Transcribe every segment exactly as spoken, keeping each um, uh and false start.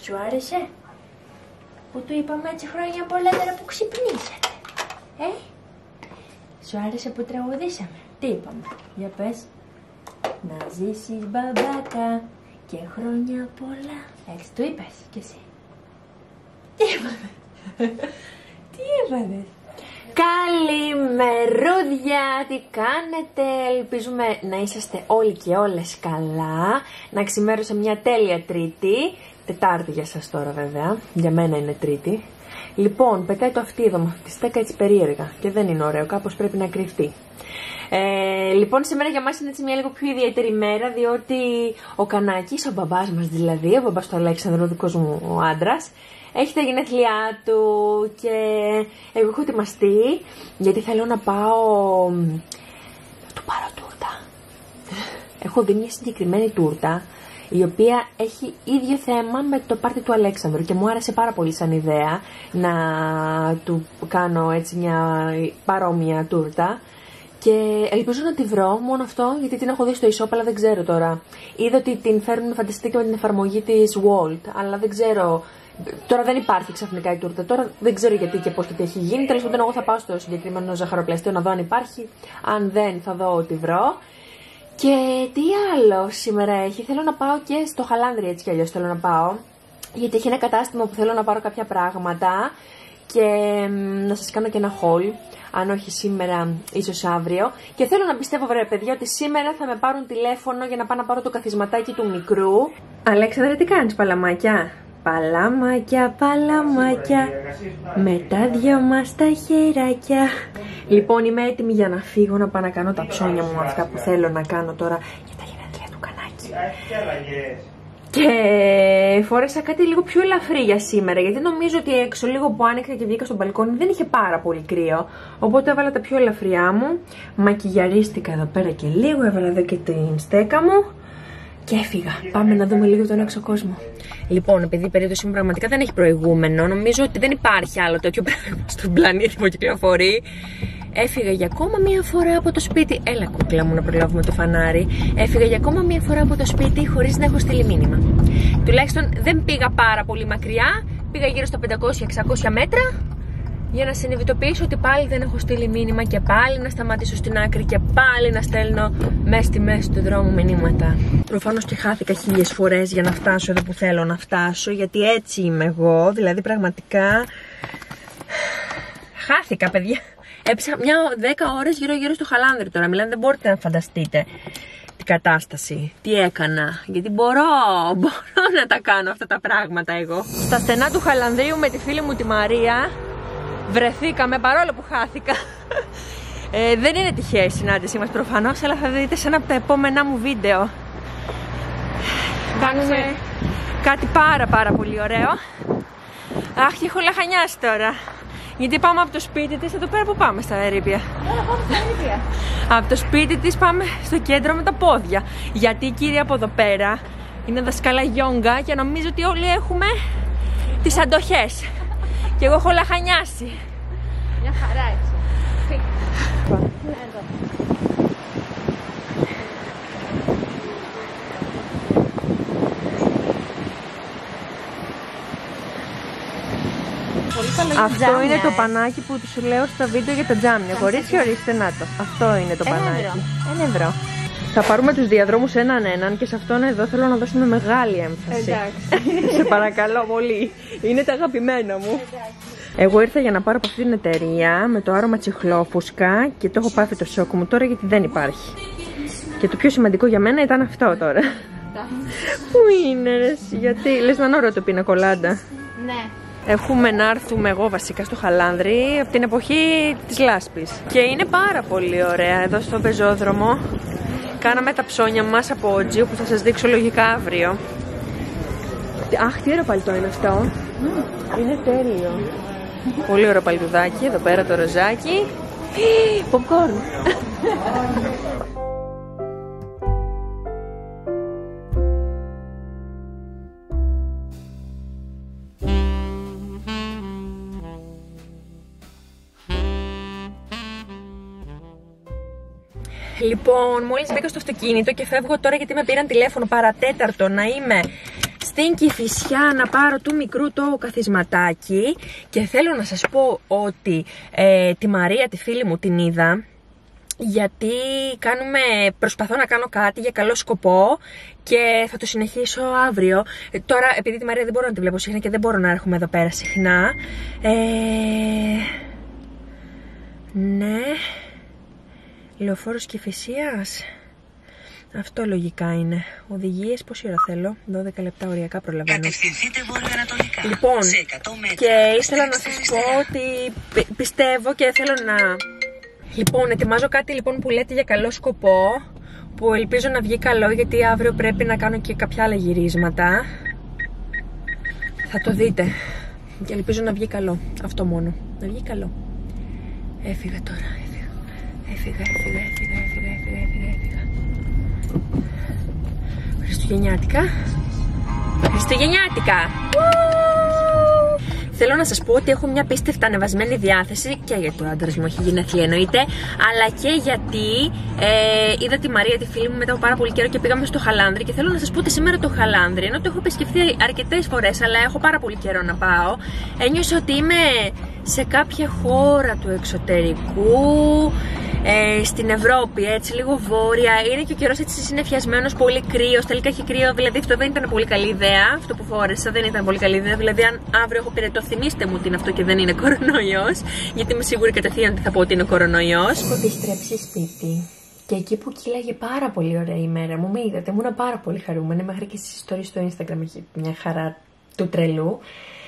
Σου άρεσε που του είπαμε έτσι χρόνια πολλά τώρα που ξυπνήσατε? Ε? Σου άρεσε που τραγουδήσαμε? Τι είπαμε? Για πες. Να ζήσεις μπαμπάκα και χρόνια πολλά. Έτσι το είπες κι εσύ? Τι είπαμε? Τι είπαμε? Καλημερούδια, τι κάνετε? Ελπίζουμε να είσαστε όλοι και όλες καλά. Να ξημέρωσε μια τέλεια Τρίτη. Τετάρτη για σας τώρα βέβαια, για μένα είναι Τρίτη. Λοιπόν, πετάει το αυτίδωμα αυτή τη στέκα έτσι περίεργα και δεν είναι ωραίο, κάπως πρέπει να κρυφτεί. Ε, λοιπόν, σήμερα για μας είναι έτσι μια λίγο πιο ιδιαίτερη μέρα, διότι ο Κανάκης, ο μπαμπάς μας δηλαδή, ο μπαμπάς του Αλέξανδρου, ο δικός μου ο άντρας, έχει τα γενέθλιά του και εγώ έχω ετοιμαστεί γιατί θέλω να πάω να του πάρω τούρτα. Έχω δει μια συγκεκριμένη τούρτα η οποία έχει ίδιο θέμα με το πάρτι του Αλέξανδρου και μου άρεσε πάρα πολύ σαν ιδέα να του κάνω έτσι μια παρόμοια τούρτα και ελπίζω να τη βρω, μόνο αυτό γιατί την έχω δει στο e-shop αλλά δεν ξέρω τώρα. Είδα ότι την φέρνουν φανταστείτε και με την εφαρμογή της Walt, αλλά δεν ξέρω. Τώρα δεν υπάρχει ξαφνικά η τούρτα. Τώρα δεν ξέρω γιατί και πώς και τι έχει γίνει. Τέλος πάντων, εγώ θα πάω στο συγκεκριμένο ζαχαροπλαστείο να δω αν υπάρχει. Αν δεν, θα δω ότι βρω. Και τι άλλο σήμερα έχει? Θέλω να πάω και στο Χαλάνδρι, έτσι κι αλλιώς θέλω να πάω. Γιατί έχει ένα κατάστημα που θέλω να πάρω κάποια πράγματα και να σας κάνω και ένα haul. Αν όχι σήμερα, ίσως αύριο. Και θέλω να πιστεύω, βρε παιδιά, ότι σήμερα θα με πάρουν τηλέφωνο για να πάω να πάρω το καθισματάκι του μικρού. Αλέξανδρε, τι κάνεις, παλαμάκια? Παλαμάκια, παλαμάκια, με τα δυο μας τα χεράκια. Λοιπόν, είμαι έτοιμη για να φύγω, να πάω να κάνω τα ψώνια μου, αυτά που θέλω να κάνω τώρα για τα γενέθλια του Κανάκη. Και φόρεσα κάτι λίγο πιο ελαφρύ για σήμερα, γιατί νομίζω ότι έξω, λίγο που άνοιξα και βγήκα στο μπαλκόνι, δεν είχε πάρα πολύ κρύο. Οπότε έβαλα τα πιο ελαφριά μου, μακιγιαρίστηκα εδώ πέρα και λίγο, έβαλα εδώ και την στέκα μου. Και έφυγα. Πάμε να δούμε λίγο τον έξω κόσμο. Λοιπόν, επειδή η περίπτωση μου πραγματικά δεν έχει προηγούμενο, νομίζω ότι δεν υπάρχει άλλο τέτοιο πράγμα στον πλανήτη που κυκλοφορεί. Έφυγα για ακόμα μία φορά από το σπίτι. Έλα, κούκλα μου, να προλάβουμε το φανάρι. Έφυγα για ακόμα μία φορά από το σπίτι χωρίς να έχω στείλει μήνυμα. Τουλάχιστον δεν πήγα πάρα πολύ μακριά. Πήγα γύρω στα πεντακόσια εξακόσια μέτρα. Για να συνειδητοποιήσω ότι πάλι δεν έχω στείλει μήνυμα και πάλι να σταματήσω στην άκρη και πάλι να στέλνω μέσα στη μέση του δρόμου μηνύματα. Προφανώς και χάθηκα χίλιες φορές για να φτάσω εδώ που θέλω να φτάσω, γιατί έτσι είμαι εγώ, δηλαδή πραγματικά χάθηκα, παιδιά. Έψαχα μια δέκα ώρες γύρω γύρω στο Χαλάνδρι τώρα, μιλάνε, δεν μπορείτε να φανταστείτε την κατάσταση, τι έκανα, γιατί μπορώ, μπορώ να τα κάνω αυτά τα πράγματα εγώ. Στα στενά του Χαλανδρίου με τη φίλη μου τη Μαρία βρεθήκαμε παρόλο που χάθηκα. ε, δεν είναι τυχαία η συνάντησή μας προφανώς, αλλά θα δείτε σε ένα από τα επόμενά μου βίντεο. Κάνουμε κάτι πάρα πάρα πολύ ωραίο. Αχ, και έχω λαχανιάσει τώρα. Γιατί πάμε από το σπίτι της, εδώ πέρα που πάμε στα ερείπια. Από το σπίτι της πάμε στο κέντρο με τα πόδια. Γιατί η κυρία από εδώ πέρα είναι δασκάλα γιόγκα και νομίζω ότι όλοι έχουμε τις αντοχές. Και εγώ έχω λαχανιάσει. Μια χαρά έτσι. Αυτό είναι το πανάκι που τους λέω στα βίντεο για τα τζάμια. Κορίτσια, ορίστε, να το. Αυτό είναι το πανάκι. Ένα ευρώ. Θα πάρουμε τους διαδρόμους έναν έναν και σε αυτόν εδώ θέλω να δώσουμε μεγάλη έμφαση. Εντάξει. Σε παρακαλώ πολύ. Είναι τα αγαπημένα μου. Εγώ ήρθα για να πάρω από αυτή την εταιρεία με το άρωμα τσιχλόφουσκα και το έχω πάθει το σοκ μου τώρα γιατί δεν υπάρχει. Και το πιο σημαντικό για μένα ήταν αυτό τώρα. Πού είναι ρε, γιατί λες να είναι ωραίο το πίνα κολάντα. Ναι. Έχουμε να έρθουμε εγώ βασικά στο Χαλάνδρι από την εποχή της λάσπης. Και είναι πάρα πολύ ωραία εδώ στο πεζόδρομο. Κάναμε τα ψώνια μας από ότζιο που θα σας δείξω λογικά αύριο. Αχ, τι ωραίο παλιτό είναι αυτό. Mm. Είναι τέλειο. Πολύ ωραίο παλιτουδάκι, εδώ πέρα το ροζάκι. Popcorn. Λοιπόν, μόλις μπήκα στο αυτοκίνητο και φεύγω τώρα γιατί με πήραν τηλέφωνο παρατέταρτο να είμαι στην Κηφισιά να πάρω του μικρού το καθισματάκι και θέλω να σας πω ότι ε, τη Μαρία, τη φίλη μου, την είδα γιατί κάνουμε, προσπαθώ να κάνω κάτι για καλό σκοπό και θα το συνεχίσω αύριο. Ε, τώρα επειδή τη Μαρία δεν μπορώ να τη βλέπω συχνά και δεν μπορώ να έρχομαι εδώ πέρα συχνά, ε, ναι, Λεωφόρος Κηφισίας. Αυτό λογικά είναι. Οδηγίες, πόση ώρα θέλω? δώδεκα λεπτά οριακά προλαβαίνω. Κατευθυνθείτε βορειοανατολικά. Λοιπόν, σε εκατό μέτρα, και ήθελα να σας πω ότι πιστεύω και θέλω να... Λοιπόν, ετοιμάζω κάτι λοιπόν που λέτε για καλό σκοπό, που ελπίζω να βγει καλό γιατί αύριο πρέπει να κάνω και κάποια άλλα γυρίσματα. Θα το δείτε. Και ελπίζω να βγει καλό. Αυτό μόνο. Να βγει καλό. Έφυγα τώρα. Έφυγα. Έφυγα, έφυγα, έφυγα, έφυγα, έφυγα, έφυγα, έφυγα. Χριστουγεννιάτικα. Χριστουγεννιάτικα. Θέλω να σας πω ότι έχω μια πίστευτα ανεβασμένη διάθεση και γιατί ο άντρας μου έχει γενέθλια εννοείται, αλλά και γιατί ε, είδα τη Μαρία, τη φίλη μου, μετά από πάρα πολύ καιρό και πήγαμε στο Χαλάνδρη. Και θέλω να σας πω ότι σήμερα το Χαλάνδρη, ενώ το έχω επισκεφθεί αρκετές φορές, αλλά έχω πάρα πολύ καιρό να πάω, ένιωσα ότι είμαι σε κάποια χώρα του εξωτερικού, ε, στην Ευρώπη, έτσι λίγο βόρεια. Είναι και ο καιρός έτσι συννεφιασμένος, πολύ κρύος. Τελικά έχει κρύο, δηλαδή αυτό δεν ήταν πολύ καλή ιδέα. Αυτό που φόρεσα δεν ήταν πολύ καλή ιδέα. Δηλαδή, αν αύριο έχω πυρετό, θυμίστε μου ότι είναι αυτό και δεν είναι κορονοϊός. Γιατί είμαι σίγουρη κατευθείαν ότι θα πω ότι είναι κορονοϊός. Έχω επιστρέψει σπίτι. Και εκεί που κύλαγε πάρα πολύ ωραία η μέρα μου, με είδατε, ήμουν πάρα πολύ χαρούμενη. Μέχρι και στις stories στο Instagram έχει μια χαρά του τρελού.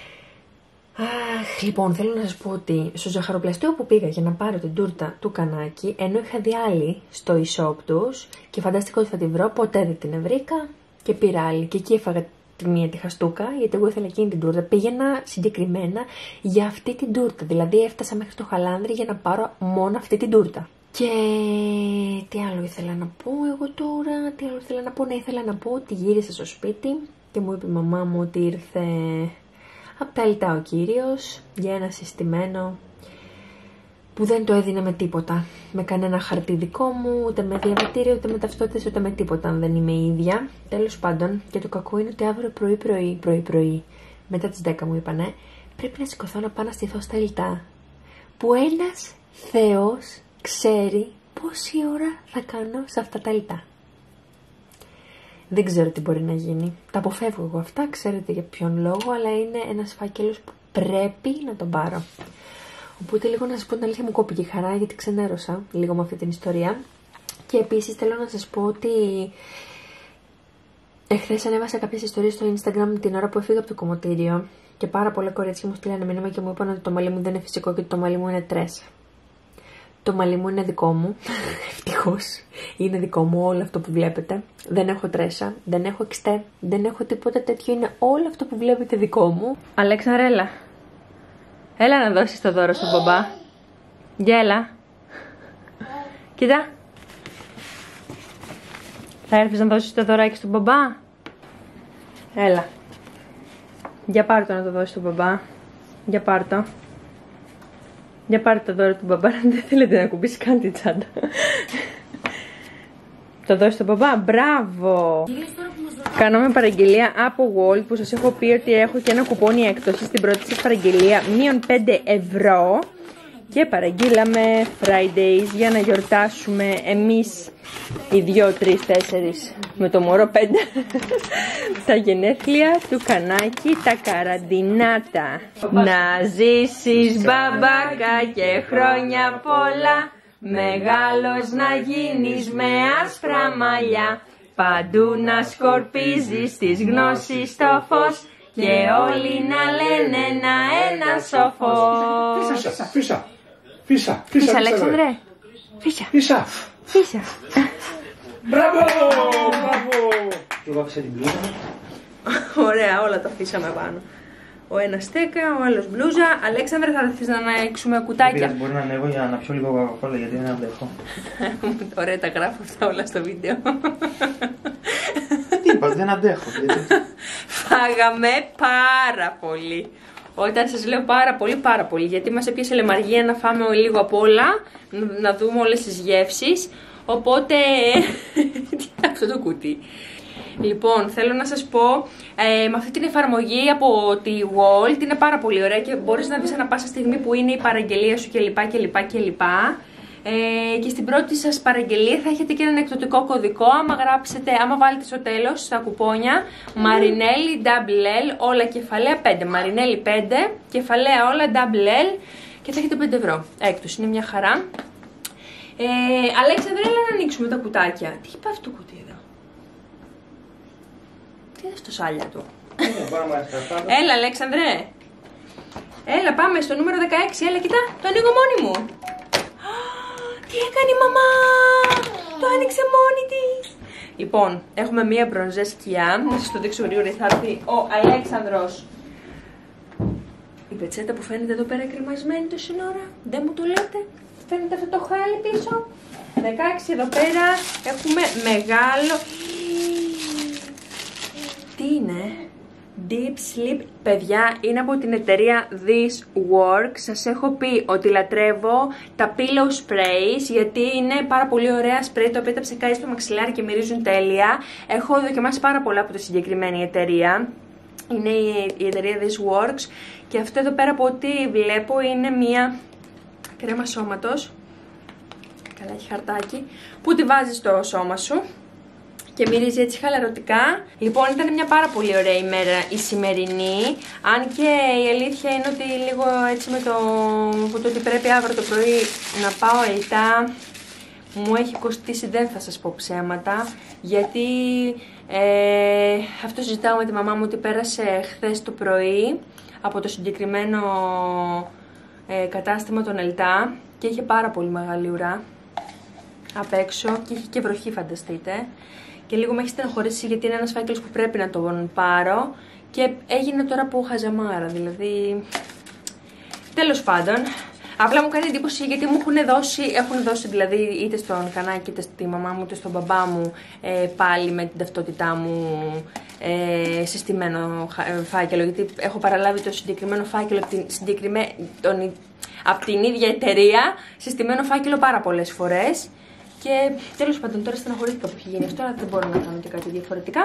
Αχ, λοιπόν, θέλω να σας πω ότι στο ζαχαροπλαστείο που πήγα για να πάρω την τούρτα του Κανάκη, ενώ είχα δει άλλη στο e-shop τους και φανταστικό ότι θα την βρω, ποτέ δεν την βρήκα και πήρα άλλη. Και εκεί έφαγα τη μία τη χαστούκα, γιατί εγώ ήθελα εκείνη την τούρτα. Πήγαινα συγκεκριμένα για αυτή την τούρτα. Δηλαδή έφτασα μέχρι το Χαλάνδρη για να πάρω μόνο αυτή την τούρτα. Και τι άλλο ήθελα να πω εγώ τώρα, τι άλλο ήθελα να πω, ναι, ήθελα να πω ότι γύρισα στο σπίτι και μου είπε η μαμά μου ότι ήρθε απ' τα Αλτά ο κύριος για ένα συστημένο που δεν το έδινε με τίποτα. Με κανένα χαρτί δικό μου, ούτε με διαβατήριο, ούτε με ταυτότητες, ούτε με τίποτα, αν δεν είμαι η ίδια. Τέλος πάντων, και το κακό είναι ότι αύριο πρωί-πρωί, πρωί-πρωί, μετά τις δέκα μου είπανε, πρέπει να σηκωθώ να πάω να στηθώ στα Αλτά. Που ένας Θεός ξέρει πόση ώρα θα κάνω σε αυτά τα Αλτά. Δεν ξέρω τι μπορεί να γίνει. Τα αποφεύγω εγώ αυτά, ξέρετε για ποιον λόγο, αλλά είναι ένας φάκελος που πρέπει να τον πάρω. Οπότε λίγο να σας πω την αλήθεια, μου κόπηκε η χαρά γιατί ξενέρωσα λίγο με αυτή την ιστορία. Και επίσης θέλω να σας πω ότι εχθές ανέβασα κάποιες ιστορίες στο Instagram την ώρα που έφυγα από το κομμωτήριο και πάρα πολλά κορίτσια μου στείλανε μήνυμα και μου είπαν ότι το μαλλί μου δεν είναι φυσικό και ότι το μαλλί μου είναι τρέσα. Το μαλλί μου είναι δικό μου, ευτυχώς, είναι δικό μου όλο αυτό που βλέπετε. Δεν έχω τρέσα, δεν έχω εξτέ, δεν έχω τίποτα τέτοιο, είναι όλο αυτό που βλέπετε δικό μου. Αλέξανδρέλα, έλα να δώσεις το δώρο στον μπαμπά. Γεια, έλα. Κοίτα. Θα έρθεις να δώσεις το δωράκι στον μπαμπά. Έλα. Για πάρ' το να το δώσεις στον μπαμπά. Για πάρ' το. Για πάρε το δώρο του μπαμπά, δεν θέλετε να κουμπίσει καν την τσάντα. Το δώσει στον μπαμπά, μπράβο! Κάναμε παραγγελία από Walt που σας έχω πει ότι έχω και ένα κουπόνι έκπτωση στην πρώτη σας παραγγελία, μείον πέντε ευρώ. Και παραγγείλαμε Fridays για να γιορτάσουμε εμείς οι δύο, τρεις, τέσσερις με το μωρό πέντε τα γενέθλια του Κανάκη, τα καραντινάτα. Να ζήσεις μπαμπάκα και χρόνια πολλά, μεγάλος να γίνεις με άσπρα μαλλιά, παντού να σκορπίζεις τις γνώσεις στο φως και όλοι να λένε ένα ένα σοφός. Φύσα, φύσα, φύσα, φύσα, Αλέξανδρε. Φύσα. Φύσα. Φύσα. Μπράβο, μπράβο. Και εγώ άφησα την μπλούζα. Ωραία, όλα τα αφήσαμε πάνω. Ο ένας στέκα, ο άλλος μπλούζα. Αλέξανδρε, θα έρθεις να ανοίξουμε κουτάκια. Μπορεί να ανέβω για να πιω λίγο κοκακόλα γιατί δεν αντέχω. Ωραία, τα γράφω αυτά όλα στο βίντεο. Τι είπα, δεν αντέχω. Φάγαμε πάρα πολύ. Όταν σας λέω πάρα πολύ, πάρα πολύ, γιατί μας έπιασε λεμαργία να φάμε λίγο απ' όλα, να δούμε όλες τις γεύσεις. Οπότε, τι είναι αυτό το κουτί. Λοιπόν, θέλω να σας πω, ε, με αυτή την εφαρμογή από τη Walt είναι πάρα πολύ ωραία και μπορείς να δεις ανά πάσα στιγμή που είναι η παραγγελία σου κλπ. κλπ, κλπ. Ε, και στην πρώτη σας παραγγελία θα έχετε και έναν εκδοτικό κωδικό. Άμα γράψετε, άμα βάλετε στο τέλος στα κουπόνια Marinelli double L, όλα κεφαλαία πέντε. Marinelli πέντε, κεφαλαία όλα double L και θα έχετε πέντε ευρώ έκπτωση. Είναι μια χαρά. Ε, Αλέξανδρε, έλα να ανοίξουμε τα κουτάκια. Τι έχει πάει αυτό το κουτί εδώ? Τι είναι στο σάλια του? Έλα, Αλέξανδρε. Έλα, πάμε στο νούμερο δεκαέξι. Έλα, κοιτά, το ανοίγω μόνη μου. Τι έκανε η μαμά! Το άνοιξε μόνη της. Λοιπόν, έχουμε μία μπρονζέ σκιά. Να σας το δείξω γρήγορα, θα έρθει ο Αλέξανδρος. Η πετσέτα που φαίνεται εδώ πέρα κρεμασμένη τόση ώρα. Δεν μου το λέτε? Φαίνεται αυτό το χάλι πίσω. δεκαέξι εδώ πέρα έχουμε μεγάλο. Τι είναι? Deep Sleep, παιδιά, είναι από την εταιρεία This Works. Σας έχω πει ότι λατρεύω τα pillow sprays, γιατί είναι πάρα πολύ ωραία spray τα οποία τα ψεκάζει στο μαξιλάρι και μυρίζουν τέλεια. Έχω δοκιμάσει πάρα πολλά από τη συγκεκριμένη εταιρεία. Είναι η εταιρεία This Works και αυτό εδώ πέρα από ό,τι βλέπω είναι μια κρέμα σώματος. Καλά, έχει χαρτάκι που τη βάζεις στο σώμα σου και μυρίζει έτσι χαλαρωτικά. Λοιπόν, ήταν μια πάρα πολύ ωραία ημέρα η σημερινή. Αν και η αλήθεια είναι ότι λίγο έτσι με το, με το ότι πρέπει αύριο το πρωί να πάω ελτά, μου έχει κοστίσει, δεν θα σας πω ψέματα. Γιατί ε, αυτό συζητάω με τη μαμά μου ότι πέρασε χθες το πρωί από το συγκεκριμένο ε, κατάστημα των ελτά και είχε πάρα πολύ μεγάλη ουρά απ' έξω και είχε και βροχή, φανταστείτε. Και λίγο με έχει στεναχωρήσει γιατί είναι ένας φάκελος που πρέπει να τον πάρω και έγινε τώρα που χαζαμάρα, δηλαδή. Τέλος πάντων, απλά μου κάνει εντύπωση γιατί μου έχουν δώσει, έχουν δώσει δηλαδή είτε στον Κανάκη, είτε στη μαμά μου, είτε στον μπαμπά μου ε, πάλι με την ταυτότητά μου ε, συστημένο φάκελο. Γιατί έχω παραλάβει το συγκεκριμένο φάκελο από την, συγκεκριμένη, τον, από την ίδια εταιρεία, συστημένο φάκελο πάρα πολλές φορές. Και τέλος πάντων, τώρα στεναχωρήθηκα που έχει γίνει αυτό, αλλά δεν μπορώ να κάνω και κάτι διαφορετικά.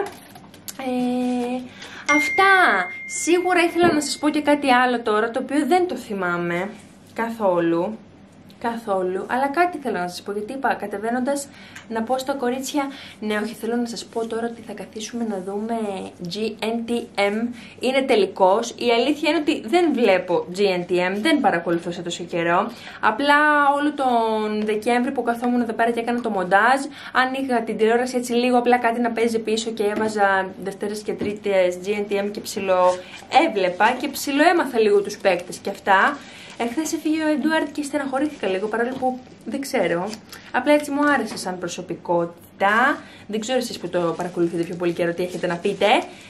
Ε, αυτά. Σίγουρα ήθελα να σας πω και κάτι άλλο τώρα, το οποίο δεν το θυμάμαι καθόλου. Καθόλου, αλλά κάτι θέλω να σας πω, γιατί είπα κατεβαίνοντας να πω στα κορίτσια, ναι όχι, θέλω να σας πω τώρα ότι θα καθίσουμε να δούμε τζι εν τι εμ, είναι τελικός. Η αλήθεια είναι ότι δεν βλέπω τζι εν τι εμ, δεν παρακολουθούσα τόσο καιρό, απλά όλο τον Δεκέμβρη που καθόμουν εδώ πέρα και έκανα το μοντάζ, ανοίγα την τηλεόραση έτσι λίγο, απλά κάτι να παίζει πίσω και έβαζα Δευτέρες και Τρίτες τζι εν τι εμ και ψιλο έβλεπα και ψιλο έμαθα λίγο τους παίκτες και αυτά. Εχθές έφυγε ο Εντουάρτ και στεναχωρήθηκα λίγο, παρόλο που δεν ξέρω. Απλά έτσι μου άρεσε σαν προσωπικότητα. Δεν ξέρω εσείς που το παρακολουθείτε πιο πολύ καιρό τι έχετε να πείτε.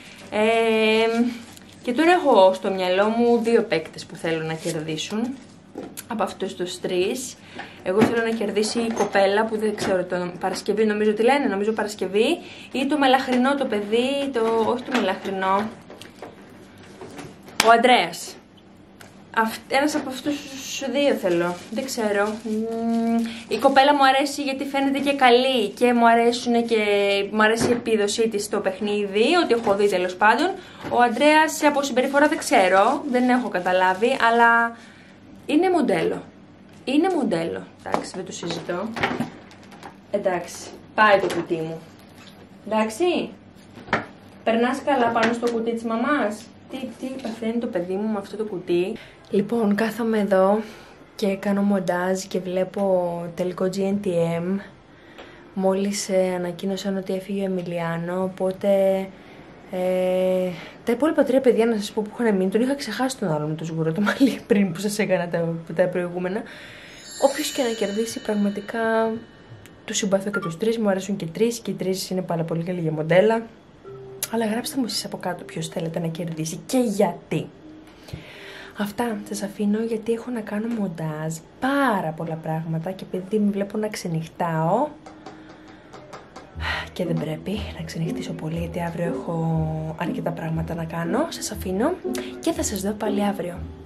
Ε, και τώρα έχω στο μυαλό μου δύο παίκτες που θέλω να κερδίσουν. Από αυτούς τους τρεις. Εγώ θέλω να κερδίσει η κοπέλα που δεν ξέρω, το Παρασκευή νομίζω τι λένε, νομίζω Παρασκευή. Ή το μελαχρινό το παιδί, το, όχι το μελαχρινό. Ο Ανδρέας. Ένας από αυτούς τους δύο θέλω, δεν ξέρω. Η κοπέλα μου αρέσει γιατί φαίνεται και καλή και μου, αρέσουν και μου αρέσει η επίδοσή της στο παιχνίδι, ό,τι έχω δει τέλος πάντων. Ο Ανδρέας από συμπεριφορά δεν ξέρω, δεν έχω καταλάβει, αλλά είναι μοντέλο. Είναι μοντέλο, εντάξει, δεν το συζητώ. Εντάξει, πάει το κουτί μου. Εντάξει, περνάς καλά πάνω στο κουτί της μαμάς. Τι, τι παθαίνει το παιδί μου με αυτό το κουτί. Λοιπόν, κάθομαι εδώ και κάνω μοντάζ και βλέπω τελικό τζι εν τι εμ. Μόλις ε, ανακοίνωσαν ότι έφυγε ο Εμιλιάνο, οπότε ε, τα υπόλοιπα τρία παιδιά να σας πω που είχαν μείνει, τον είχα ξεχάσει τον άλλο με το σγουρό το μαλλί πριν που σας έκανα τα, τα προηγούμενα. Όποιος και να κερδίσει, πραγματικά τους συμπαθώ και τους τρεις, μου αρέσουν και τρεις και οι τρεις είναι πάρα πολύ καλή για μοντέλα. Αλλά γράψτε μου εσείς από κάτω ποιος θέλετε να κερδίσει και γιατί. Αυτά σας αφήνω γιατί έχω να κάνω μοντάζ πάρα πολλά πράγματα και επειδή με βλέπω να ξενυχτάω και δεν πρέπει να ξενυχτήσω πολύ γιατί αύριο έχω αρκετά πράγματα να κάνω. Σας αφήνω και θα σας δω πάλι αύριο.